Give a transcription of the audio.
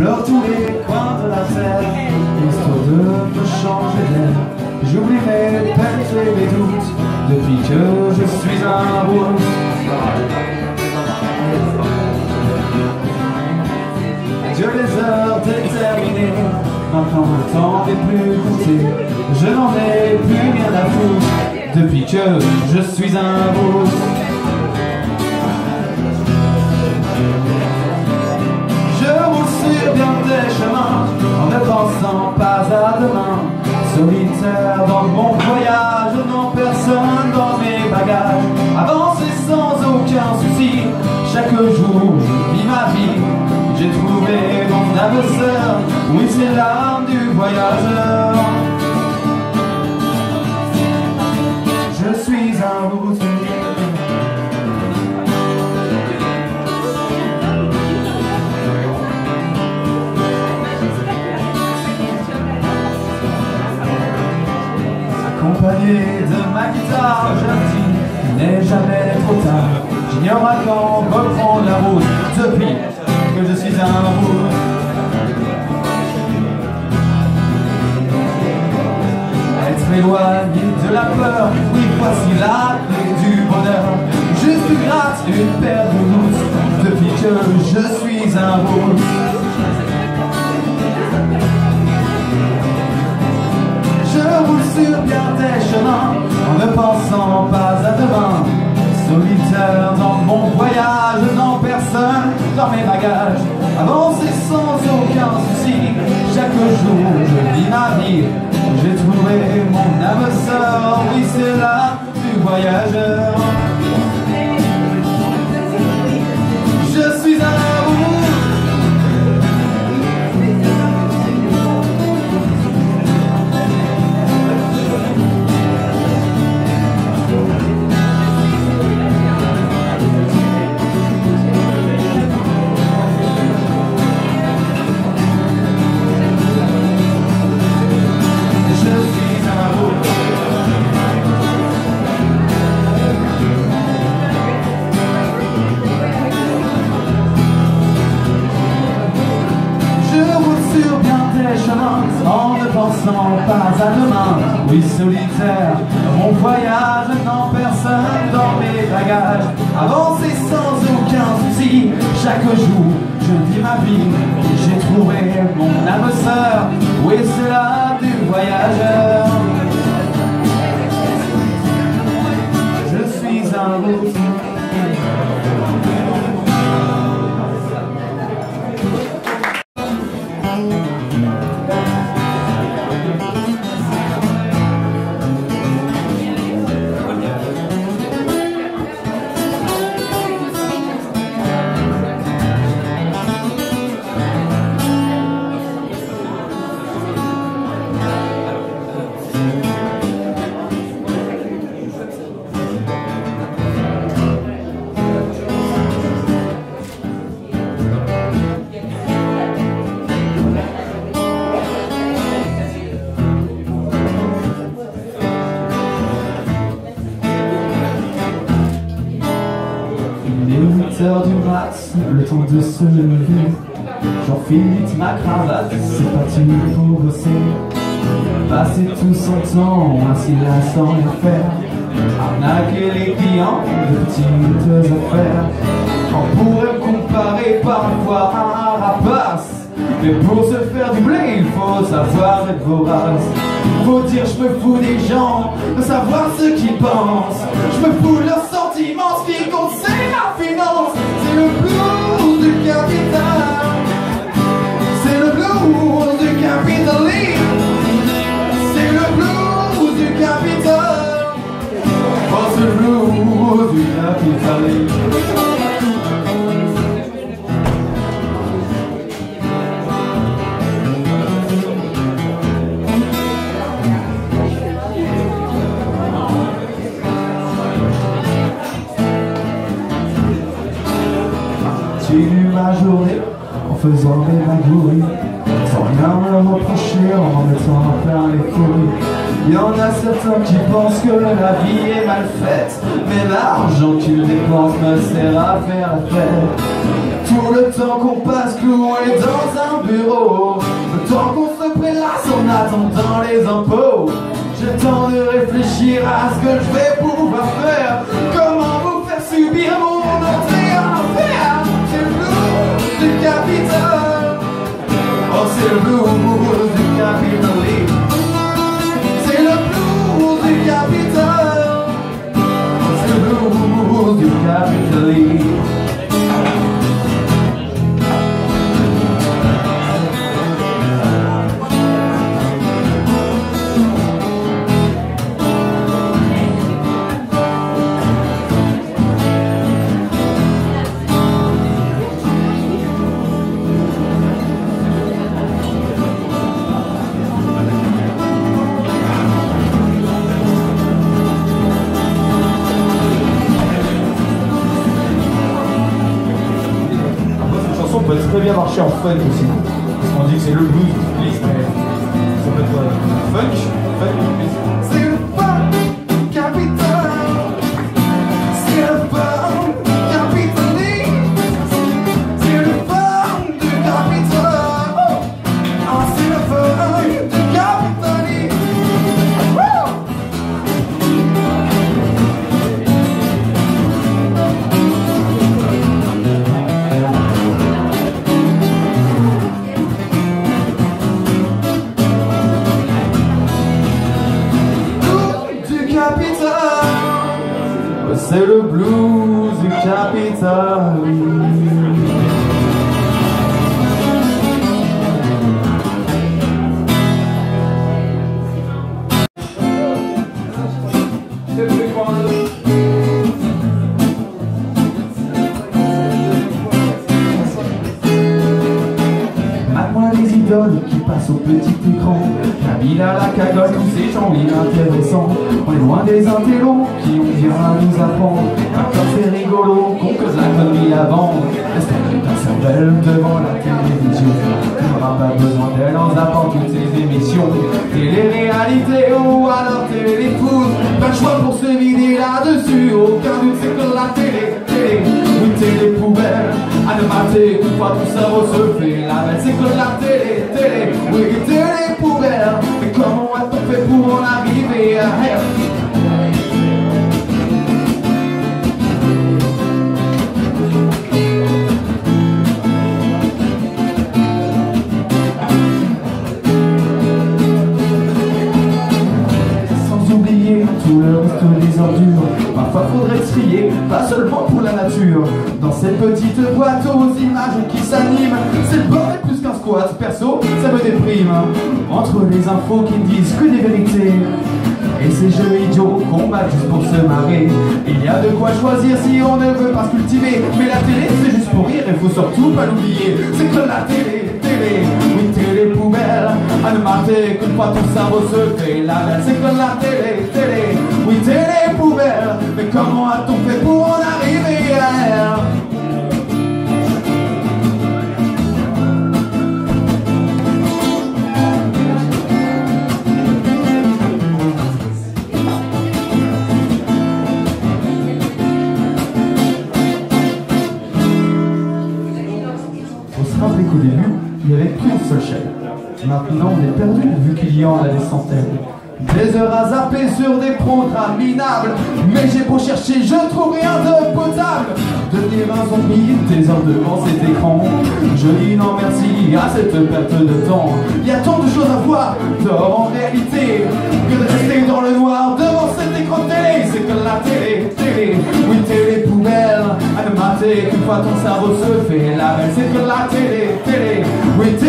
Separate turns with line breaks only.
J'explore tous les coins de la terre, histoire de me changer d'air. J'oublie mes peines et mes doutes, depuis que je suis un rousse. Dieu les heures déterminées, maintenant le temps n'est plus compté. Je n'en ai plus rien à foutre, depuis que je suis un rousse. Bien des chemins, en ne pensant pas à demain. Solitaire dans mon voyage, non personne dans mes bagages. Avancer sans aucun souci, chaque jour je vis ma vie. J'ai trouvé mon âme sœur, oui c'est l'âme du voyageur. Je suis un routier. Accompagné de ma guitare, je me dis qu'il n'est jamais trop tard. J'ignore à quand reprendre la route, depuis que je suis un route. Être éloigné de la peur, oui voici la clé du bonheur. Juste grâce une paire de mousses, depuis que je suis un route. Je roule sur bien des chemins, en ne pensant pas à demain. Solitaire dans mon voyage, non personne dans mes bagages. Avancer sans aucun souci, chaque jour je vis ma vie. J'ai trouvé mon âme sœur, oui c'est l'âme du voyageur. Je suis un en ne pensant pas à demain. Oui solitaire, mon voyage, non personne dans mes bagages. Avancer sans aucun souci, chaque jour je vis ma vie. J'ai trouvé mon âme sœur, oui c'est l'âme du voyageur. Je suis un routier. Du mat, le temps de se lever. J'enfile ma cravate, c'est parti pour bosser. Passer tout son temps, ainsi là sans rien faire. Arnaquer les clients de petites affaires. On pourrait comparer parfois à un rapace, mais pour se faire du blé, il faut savoir être vorace. Faut dire je me fous des gens, de savoir ce qu'ils pensent. Je me fous de leurs sentiments, ce qui compte c'est la finance. C'est le blues du capital. C'est le blues du capitalisme. C'est le blues du capital. Oh c'est le blues du capitalisme. Ma journée en faisant des magouilles, sans rien me reprocher, en mettant plein les couilles. Il y en a certains qui pensent que la vie est mal faite, mais l'argent qu'ils dépensent me sert à faire la fête. Pour le temps qu'on passe cloué dans un bureau, le temps qu'on se prélasse en attendant les impôts. J'ai le temps de réfléchir à ce que je vais pouvoir faire. Comment vous faire subir mon entrée en enfer. C'est le blues du Capitole. Oh, c'est le blues du Capitole. C'est le blues du Capitole. Oh, c'est le blues du Capitole.
Peut très bien marcher en funk aussi. Parce qu'on dit que c'est le blues du cycliste, mais ça peut être funk.
C'est le funk Capitole. C'est le funk Capitole. C'est le funk du Capitole. Oh, c'est le funk du Capitole. C'est le blues du Capitole. Mate-moi les idoles qui passent au petit écran. Kabyle à la cagole, tous ces gens inintéressants. On est loin des intellos qui ont bien à nous apprendre. Encore c'est rigolo qu'on cause la connerie avant. Reste ta cervelle devant la télévision. Tu n'auras pas besoin d'elle en zappant toutes ces émissions. Télé-réalité ou alors téléfoot. Pas le choix pour se vider là-dessus. Aucun doute c'est que la télé. Oui, télé poubelle. À ne mater une fois tout cerveau se fait la belle. C'est que la télé. Oui, télé poubelle. Mais comment a-t-on fait pour en arriver à elle? Tout le reste des ordures, parfois faudrait trier, pas seulement pour la nature. Dans cette petite boîte aux images qui s'animent, c'est le bordel plus qu'un squat, perso, ça me déprime. Entre les infos qui ne disent que des vérités et ces jeux idiots qu'on bat juste pour se marrer, il y a de quoi choisir si on ne veut pas se cultiver. Mais la télé c'est juste pour rire, il faut surtout pas l'oublier. C'est que la télé, oui télé poubelle, à ne mater qu'une fois ton cerveau se fait la belle. C'est que la télé, oui télé poubelle. Mais comment a-t-on fait pour en arriver à elle? Qu'au début, il n'y avait qu'une seule chaîne. Maintenant, on est perdu vu qu'il y en a des centaines. Des heures à zapper sur des programmes minables. Mais j'ai beau chercher, je trouve rien de potable. Devenir un zombie, des heures devant cet écran. Je dis non merci à cette perte de temps. Il y a tant de choses à voir en réalité que de rester dans le noir devant cet écran de télé. C'est que la télé, oui télé poubelle. À ne mater qu'une fois ton cerveau se fait la belle. C'est que la télé, oui télé.